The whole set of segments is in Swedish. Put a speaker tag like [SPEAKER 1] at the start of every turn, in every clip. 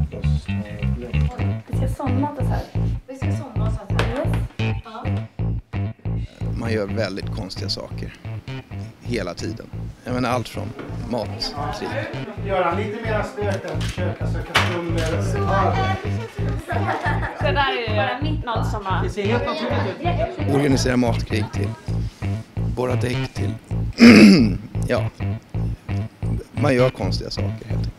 [SPEAKER 1] Vi ska sondmatas här.
[SPEAKER 2] Vi ska sondmatas här.
[SPEAKER 1] Yes.
[SPEAKER 2] Ja.
[SPEAKER 3] Man gör väldigt konstiga saker hela tiden. Jag menar allt från matkrig.
[SPEAKER 4] Göra lite mera stök än försöka söka stunder.
[SPEAKER 1] Så där är det någon som har...
[SPEAKER 4] Det ser helt naturligt ut.
[SPEAKER 3] Organisera matkrig till borra däck till... ja. Man gör konstiga saker helt enkelt.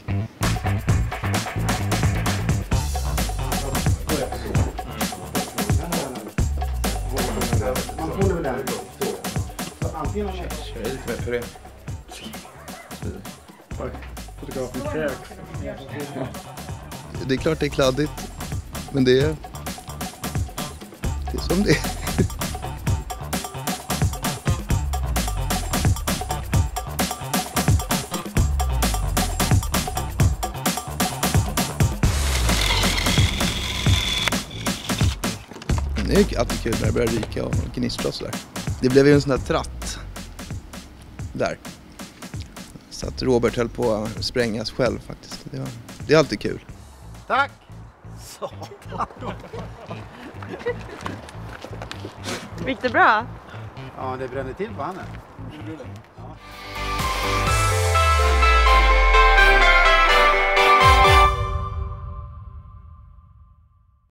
[SPEAKER 4] Man håller väl den. Så antingen har man...
[SPEAKER 3] Kör lite mer för det.
[SPEAKER 4] Fotografen kräks.
[SPEAKER 3] Det är klart det är kladdigt. Men det är som det är. Det är alltid kul när det börjar ryka och gnistra och sådär. Det blev ju en sån där tratt där. Så att Robert höll på att sprängas själv faktiskt. Det är alltid kul.
[SPEAKER 4] Tack!
[SPEAKER 1] Gick det bra?
[SPEAKER 4] Ja, det brände till på handen. Ja.